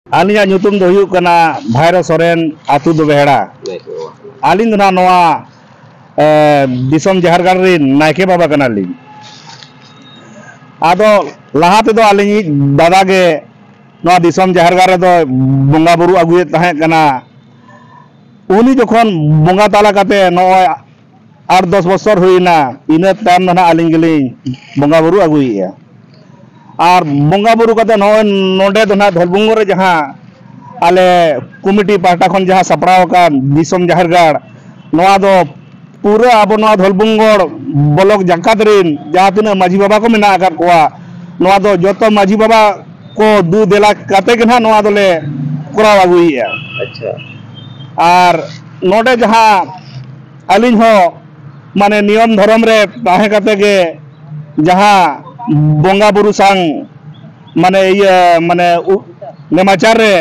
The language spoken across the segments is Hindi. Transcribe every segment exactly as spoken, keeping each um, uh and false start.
Alinya nyutum do huyuk kana Bhairo Soren atu do Behera. Alin do na noa disom Jahargarh rin naike baba kana lin. Ado laha te do alini dada ge noa disom Jahargarh do bonga buru aguyet tahe kana. Uni jokhon bonga tala kate noy आठ दस बছর हुईना इना ताम ना आलिंग गेलिंग बंगा बुरु आगुइया और बंगा बुरु कते नय नोडे दो ना धलबुंगो रे जहां आले कमिटी पार्टा खन जहां सपराव का दिसम जाहरगाड़ नोआ दो पूरा अब नोआ धलबुंगोड़ ब्लॉक जकात रिन जहां तिना माझी बाबा को मेना आकार कोआ नोआ दो जतो माझी बाबा को दू देला कते के ना नोआ दोले कराव आगुइया। अच्छा और नोडे जहां आलिंग हो माने नियम धर्म रे ताहे कते गे जहां बोंगा बुरु सांग माने ये माने नेमाचार रे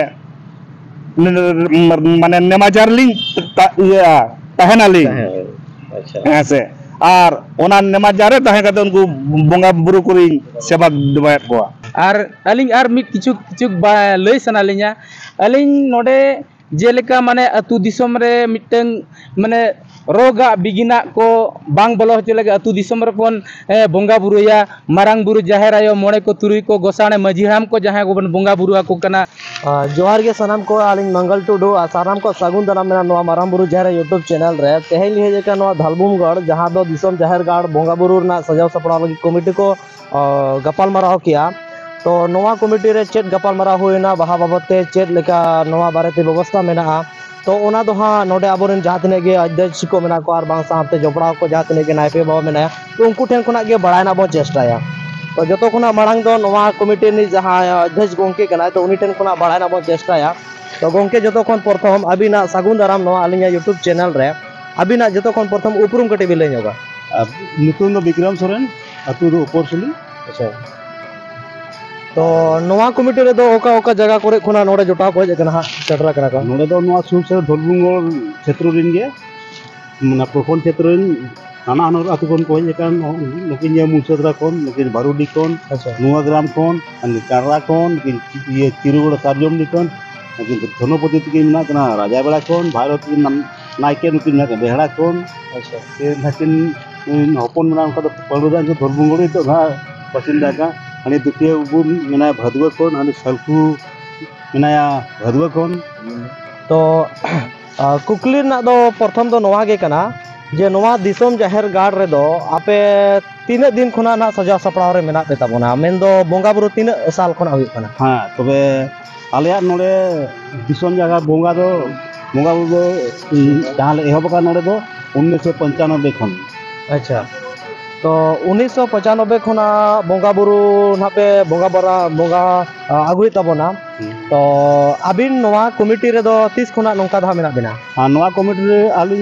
माने नेमाचार लिंग ये ताहेना लिंग। अच्छा ऐसे और ओना नेमाचार रे ताहे कते उनको बोंगा बुरु कुरी सेवा दबाय को और अलिंग और मिट किछु किछु लई सना लिया अलिंग नोडे जेलेका माने अतु दिसम रे मिटंग माने रोगा बिगिना को बांग बोलो होचे लगे अतु दिसम रे पन बोंगा बुरुया मारांग बुरु जाहेर आयो मोड़े को तुरुई को गोसाणे माझी हाम को जहां को बोंगा बुरु को कना जोहार के सनाम को आलिंग मंगल टुडू साराम को सागुन दाना मेना नोआ मारांग बुरु जाहेर यूट्यूब चैनल रे तेहेल लिहे जेका नोआ धलबुमगढ़ जहां दो दिसम जाहेरगढ़ बोंगा बुरु ना सजाव सपड़ा लगी कमिटी को गपाल माराव किया तो नोआ कमिटी रे चेत गपाल माराव होइना बाहा बाबते चेत लेका नोआ बारेते व्यवस्था मेना तो ओना दो हाँ नोडे आबोरेन जहाँ तने गे अध्यक्ष को मेना को और बांग साहते जोपड़ा को जहाँ तने गे नायपे बाबा मेना तो उनको ठेन खुना गे बढ़ाना बहुत चेष्टाया तो जो खुना मांग दो नोआ कमिटी नि जहाँ अध्यक्ष गोंके कना तो उनी ठेन खुना बढ़ाना बहुत चेष्टाया तो गोंके जो खन प्रथम अबिना सागुन दाराम नोआ आलिया यूट्यूब चैनल रे अबिना जो खन प्रथम उपरुम कटे बिले नोगा नितुन दो विक्रम सोरेन अतु दो उपरसुली। अच्छा तो नोआ कमिटी रे दो ओका ओका जगह करे खुना नोडे जोटाव को जकना हा सेटरा करा का नोडे दो नोआ सुर से धलबुंगोड़ क्षेत्र रिन गे मना प्रखंड क्षेत्र रिन नाना अनर अतु कोन को जकन लकिन ये मुसदरा कोन लकिन बारुडी कोन नोआ ग्राम कोन अनि कारला कोन ये तिरुगुड़ सारजम निकोन लकिन धनपति तिके मिना कना राजा बेड़ा कोन भारत की नायके नुकिन ना बेहड़ा कोन। अच्छा ये लकिन हपन मना उनका तो पलुदा जो धलबुंगोड़ तो ना पसिंदा का अनि दुतिया उबुन मेना भदुआ कोन अनि सलकु मेनाया भदुआ कोन। तो कुकली ना दो प्रथम दो नोआ गे कना जे नोआ दिसम जाहेरगढ़ रे दो आपे तीन दिन खुना ना सजाव सपड़ाव रे मेना पे ताबोना मेन दो बोंगा बुरु तीन साल खुना हुई कना। हां तबे आलिया नोडे दिसम जागा बोंगा दो बोंगा बुरु जहां ले एहब का नोडे दो उन्नीस सौ पंचानबे खन। अच्छा तो उन्नीस सौ पचानबे खुना बोंगा बुरु ना पे बोंगा बरा बोंगा आगुई ताबोना तो अबिन नोआ कमिटी रे दो तीस खुना नोंका धा मेना बिना। हां नोआ कमिटी रे आलिन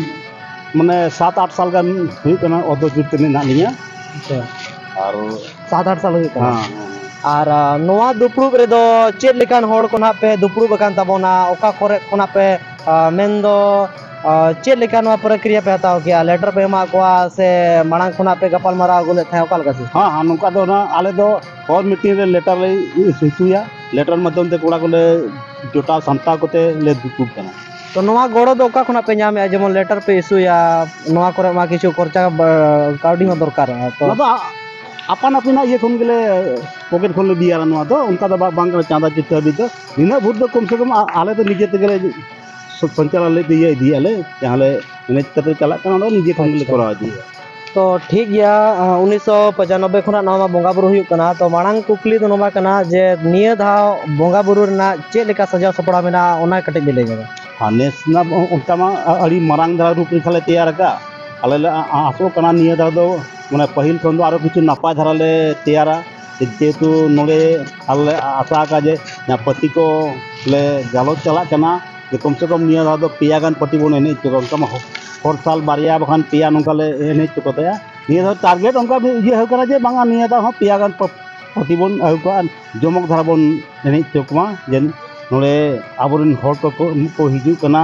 माने सात आठ साल गान हुई कना ओदो जुट में ना लिया। अच्छा और सात आठ साल हुई कना। हां और नोआ दुपुरुब रे दो चेत लेकान होड़ को ना पे दुपुरुब बकान ताबोना ओका करे कोना पे मेन दो चेत लेकान वा प्रक्रिया पे हताव किया लेटर पे मा को से मांग खुना पे गपाल मारा गुले था ओका लगा। हां हां नुका दो ना आले दो और मीटिंग रे लेटर ले इशुया लेटर माध्यम ते कोड़ा कोले जोटा संता कोते ले दुपुब कना तो नोआ गोड़ो दो ओका खुना पे नामे जेमन लेटर पे इशुया नोआ करे मा किछु खर्चा काउडी में दरकार तो ना अपन अपना ये खन गेले पॉकेट खन ले दिया नोआ दो उनका दो बांग चांदा चित्ता भी तो दिना भूत दो कम से कम आले तो निजे ते गेले संचालन ले दिया दिया ले जहां ले मैनेज करते चला कना निजे खन ले करा दिया तो ठीक गया उन्नीस सौ पचानबे खुना नोमा बोंगा बुरु हुई कना तो मांग कुकली तो नोमा कना जे निये धा बोंगा बुरु ना चे लेका सजाव सपड़ा मेना ओना कटे बिले जगा। हां नेस ना उनका मा अड़ी मारांग धा रूप रेखा ले तैयार का आले ले आसो कना निये धा दो माने पहिल खन दो आरो किछु नापा धरा ले तैयारा जेतु नोडे आले आशा का जे ना पति को ले गालो चला कना जे कम से कम निये धा दो पिया गान पति बने नहीं तो उनका मा हर साल बारिया बखान पिया नोका ले एने चुकतया निये टारगेट उनका ये हो कना जे बांगा निये दा पिया गान पति बन आउका जमक धारा बन एने चुकमा जे नोडे आबोरिन हर को को हिजु कना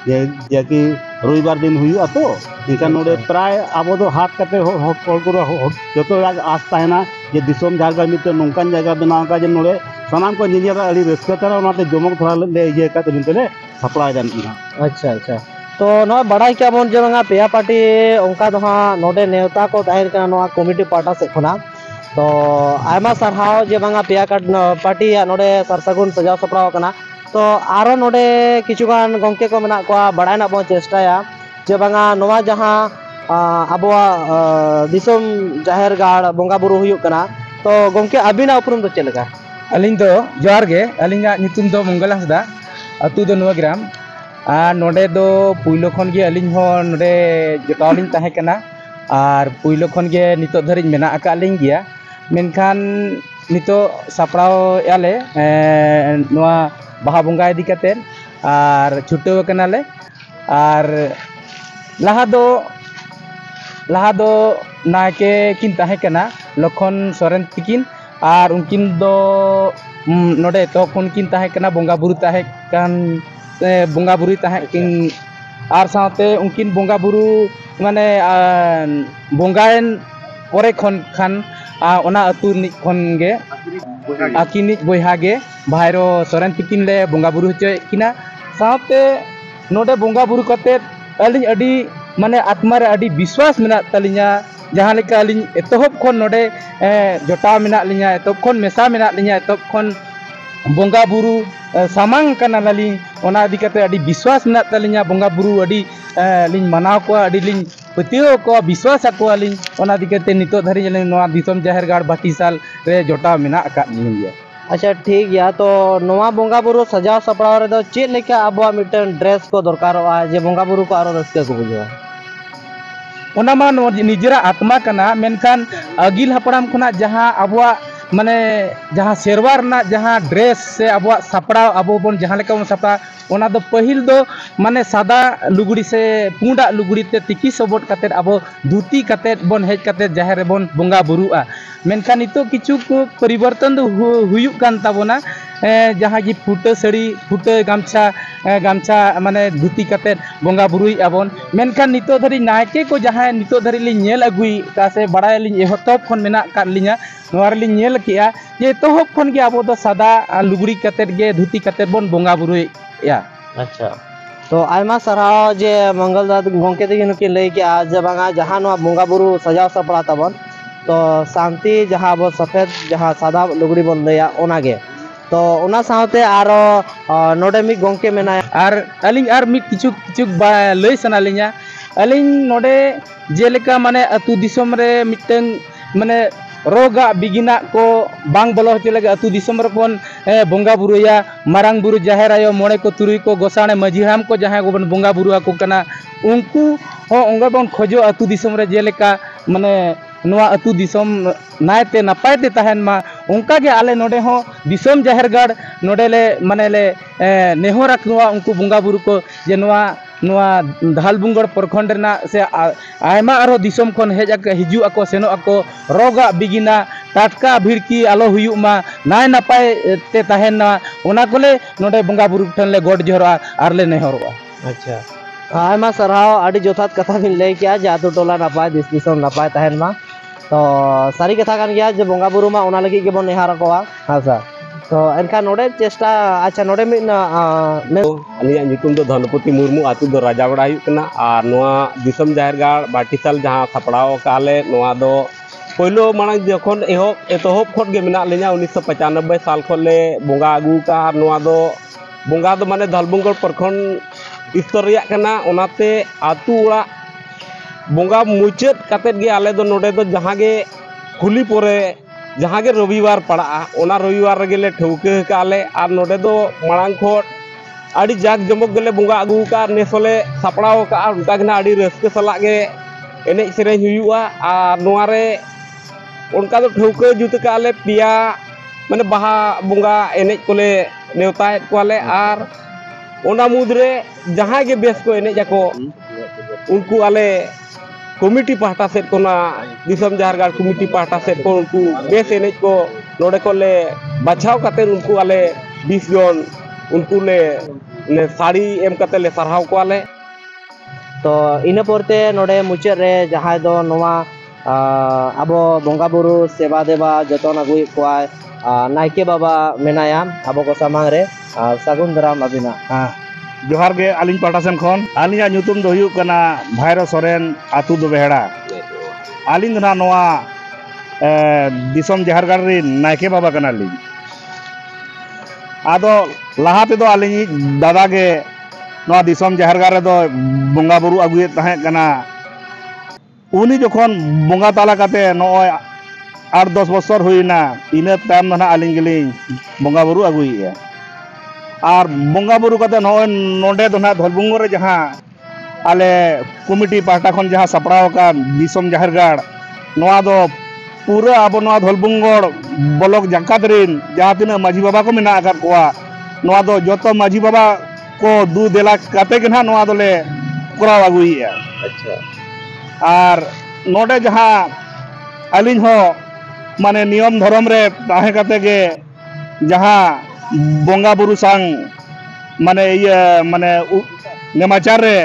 जे जे कि रविवार दिन हुई तो इनका नोडे प्राय अब दो हाथ कते हॉल को जो आस तहना जे दिसोम झारखंड मिट्टे नौकान जगह बनाव का जे नोडे सामान को निजेरा अड़ी रस्का तरा उनाते जमक थोड़ा ले ये का तेले सप्लाई दान की। अच्छा अच्छा तो नो बड़ा क्या बोन जे बंगा पेया पार्टी उनका दो हाँ नोडे नेवता को तहन का नो कमिटी पार्टा से खुना तो आयमा सरहाव जे बंगा पेया पार्टी या नोडे सरसगुन सजाव सपड़ाव कना तो आरो नोडे किचुगान गंके को मेना को बड़ाई ना बो चेष्टाया जे बंगा नोवा जहां अबवा दिसोम जाहेर गाड़ बोंगा बुरु हुयुक कना तो गंके अबिना उपरुम दो चेलका अलिंग दो जोहार गे अलिंगा नितुम दो मंगल हंसदा अतु दो नवा ग्राम आ नोडे दो पुइलो खन गे अलिंग हो नोडे जटावलिंग ताहे कना आर पुइलो खन गे नितो धरिज मेना आका अलिंग गिया मेनखान नितो सापड़ाव याले नोआ बाहा बोंगा इदी कते आर छुटेव कनाले आर लहा दो लहा दो नायके किन ताहे कना लखन सोरेन तिकिन आर उनकिन दो नोडे तो कोन किन ताहे कना बोंगा बुरु ताहे कान बोंगा बुरु ताहे किन आर साथे उनकिन बोंगा बुरु माने बोंगायन परे खन खान ओना अतु नि खन गे आकिनि बोहा गे भाइरो सोरेन तिकिन ले बोंगा बुरु हचे किना साथे नोडे बोंगा बुरु कते अलिन अडी माने आत्मा रे अडी विश्वास मेना तलिnya जहाँ लेका अलिन एतहब खन नोडे जोटाव मेना लिnya एतहब खन मेसा मेना लिnya एतहब खन बोंगा बुरु सामांग कना लाली ओना इदी कते अडी विश्वास मेना तलिnya बोंगा बुरु अडी लिन मनाव को अडी लिन पतियो को विश्वास को अलिन ओना इदी कते नितो धरि नोआ दिसोम जाहेर गाड़ बाटीसाल रे जोटाव मेना का लिnya। अच्छा ठीक गया तो नोआ बोंगा बुरु सजाव सपड़ाव रे दो चेक लेका अबवा मिटन ड्रेस को दरकारोआ जे बोंगा बुरु को आरो रस्का को बुझवा ओना मा निजरा आत्मा कना मेनखान अगिल हपड़ाम खुना जहां अबवा माने जहां शेरवार ना जहां ड्रेस से अबवा सपड़ाव अबो बन जहां लेका सपड़ा ओना दो पहिल दो माने सादा लुगड़ी से पुंडा लुगड़ी ते तिकी सबट कते अबो धुती कते बन हेज कते जाहेर बन बोंगा बुरुआ मेनखान नितो किछु परिवर्तन दो हुयुक कान ताबोना जहां जी फुटे साड़ी फुटे गामछा गामछा माने धुती कते बोंगा बुरुई आबन मेनखान नितो धरि नायके को जहां नितो धरि लि नेल अगुई का से बड़ाय लि एहतब खन मेना का लिnya नोआर लि नेल किया जे तोहब खन गे आबो दो सादा लुगड़ी कते गे धुती कते बन बोंगा बुरुई या। अच्छा तो आयमा सराव जे मंगल दाद गंके दिगिन के लई के आज बांगा जहां नो बोंगा बुरु सजाव सपड़ा तबन तो शांति जहां बो सफेद जहां सादा लुगड़ी बन लया ओना गे तो ओना साथे आरो नोडे मी गंके मेना आर अलिंग आर मी किछु किछु लई सना लिnya अलिंग नोडे जेलेका माने अतु दिसोम रे मिटeng माने रोगा बिगिना को बांग बलो हचे लगे अतु दिसोम रे बन बोंगा बुरुया मारांग बुरु जाहेर आयो मोड़े को तुरुई को गोसाणे माझी हाम को जहां को बन बोंगा बुरु आको कना उनको हो ओंगा बन खोजो अतु दिसोम रे जेलेका माने नोआ अतु दिसोम नायते नपायते तहन मा उनका गे आले नोडे हो दिसोम जाहेर गाड़ नोडे ले माने ले नेहोर रखवा उनको बोंगा बुरु को जे नोआ नोआ धालबुंगड़ प्रखंड ना से आयमा आरो दिसोम खन हेज आके हिजु आको सेनो आको रोगा बिगिना टाटका भिड़की आलो हुयु मा नाय नपाय ते तहन ओना कोले नोडे बोंगा बुरु ठन ले गोड जोहरा आर ले नेहरवा। अच्छा आयमा सरहाव आडी जोथात कथा बिन लई किया जे आतु टोला नपाय दिस दिसोम नपाय तहन मा तो सारी कथा कान गया जे बोंगा बुरु मा ओना लगी के बन नेहार कोआ हां सर तो एनका नोडे चेष्टा अच्छा नोडे मिन अलिया निकुम दो धनपति मुर्मू आतु दो राजावाड़ा हुयुक कना आर नोआ दिसोम जाहेर गाड़ बाटीसाल जहां सपड़ाव काले नोआ दो पहिलो मांग जखन एहब एतहब खन गे मेना लिnya उन्नीस सौ पचानबे साल खन ले बोंगा आगु का नोआ दो बोंगा दो माने धालबुंगड़ प्रखंड स्तर रिया कना ओनाते आतु ओड़ा बोंगा मुचाद कते गे आले दो नोडे दो जहां गे खुली पोरे जहां गे रविवार पड़ा ओना रविवार रे ले ठौके काले आर नोडे दो मांग खोट आड़ी जाग जमक गेले बोंगा आगु का नेसले सपड़ाव का उनका गना आड़ी रस्के सला गे एने सेरेñ हुयुआ आर नोआ रे उनका दो ठौके जुत काले पिया माने बाहा बोंगा एने कोले नेवताय कोले आर ओना मुद्रे जहां गे बेस को एने जाको उनको आले कमिटी पाहटा सेट को ना दिसोम जाहेर गाड़ कमिटी पाहटा सेट को उनको बेस एने को नोडे को ले बचाव कते उनको आले बीस जन उनको ले ले साड़ी एम कते ले सरहाव को आले तो इन पोरते नोडे मुचाद रे जहां दो नोवा आबो बोंगा बुरु सेवा देवा जतन अगुई कोआय नायके बाबा मेनाया आबो को सामांग रे सागुन दाराम अबिना हाँ जोहार गे आलिंग पाटा सेन खन आलिंगा ᱧᱩᱛᱩᱢ ᱫᱚ ᱦᱩᱭᱩᱜ ᱠᱟᱱᱟ ᱵᱷᱟᱭᱨᱚ ᱥᱚᱨᱮᱱ ᱟᱛᱩ ᱫᱚ ᱵᱮᱦᱲᱟ ᱟलिंग ᱫᱚ ᱱᱚᱣᱟ ᱫᱤᱥᱚᱢ ᱡᱟᱦᱟᱨᱜᱟᱲ ᱨᱮ ᱱᱟᱭᱠᱮ ᱵᱟᱵᱟ ᱠᱟᱱᱟᱞᱤᱧ ᱟᱫᱚ ᱞᱟᱦᱟ ᱛᱮᱫᱚ ᱟᱹᱞᱤᱧ ᱫᱟᱫᱟ ᱜᱮ ᱱᱚᱣᱟ ᱫᱤᱥᱚᱢ ᱡᱟᱦᱮᱨᱜᱟᱲ ᱨᱮᱫᱚ ᱵᱚᱸᱜᱟ ᱵᱩᱨᱩ ᱟᱹᱜᱩᱭᱮᱫ ᱛᱟᱦᱮᱸ ᱠᱟᱱᱟ ᱩᱱᱤ ᱡᱚᱠᱷᱚᱱ ᱵᱚᱸᱜᱟ ᱛᱟᱞᱟ ᱠᱟᱛᱮ ᱱᱚᱜᱼᱚᱭ आठ दस बছর हुईना इन तायम ना आलिंग गेलिंग बंगा बुरु अगुइया और बंगा बुरु कते नोय नोडे दो ना धलबुंगो रे जहां आले कमिटी पार्टा खन जहां सपड़ाव का दिसम जाहरगाड़ नोआ दो पूरा अब नोआ धलबुंगोड़ ब्लॉक जंकात रिन जहां तिना माजी बाबा को मेना आकार कोआ नोआ दो जतो माजी बाबा को दू देला कते के ना नोआ दोले कराव अगुइया अच्छा और नोडे जहां आलिंग हो माने नियम धर्म रे ताहे कते के जहां बोंगा बुरु सांग माने ये माने नेमाचार रे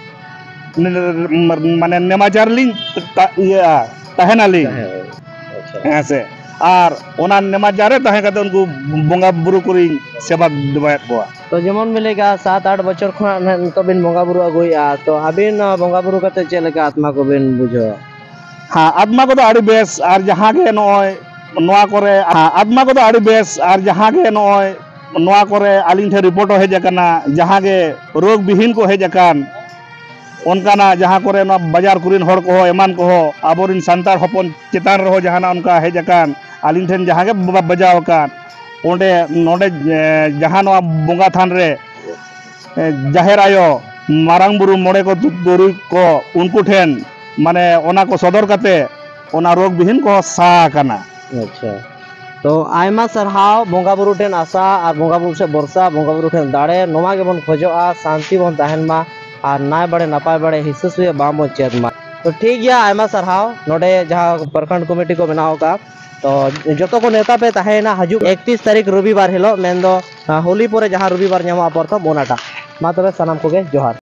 माने नेमाचार लिंग ये ताहेनाली ऐसे और ओना नेमाचार रे ताहे कते उनको बोंगा बुरु कुरी सेवा देवायत को तो जेमन मिलेगा सात आठ बच्चर खना तो बिन बोंगा बुरु अगुइया तो अबिन बोंगा बुरु कते चलेगा आत्मा को बिन बुझो हाँ आत्मा को तो आड़ी बेस और जहाँ के नॉय नोआ करे हाँ आत्मा को तो आड़ी बेस और जहाँ के नॉय नोआ करे आलिंग थे रिपोर्ट हो जकना जहाँ के रोग विहीन को है जकान उनका ना जहाँ करे ना बाजार कुरिन हर को हो एमान को हो आबोरिन संतार हपन चेतान रहो जहाँ ना उनका है जकान आलिंग ठेन जहाँ के बजाव कान ओंडे नोडे जहाँ नोआ बोंगा थान रे जाहेर आयो मारांग बुरु मोड़े को दुरुई को उनको ठेन माने ओना को सदर कते ओना रोग विहीन को सा कना अच्छा तो आयमा सरहाव बोंगा बुरु ठेन आशा और बोंगा बुरु से बरसा बोंगा बुरु ठेन दाड़े नोमा के बन खोजोआ शांति बन तहन मा और नाय बड़े नपाय बड़े हिस्से से बाम चेत मा तो ठीक गया आयमा सरहाव नोडे जहाँ प्रखंड कमेटी को बनाओ का तो जो को नेता पे तहेना हजू इकतीस तारीख रविवार हिलो मेन दो होली पोरे जहाँ रविवार नामा प्रथम ओनाटा मा तबे सनाम को गे जोहार।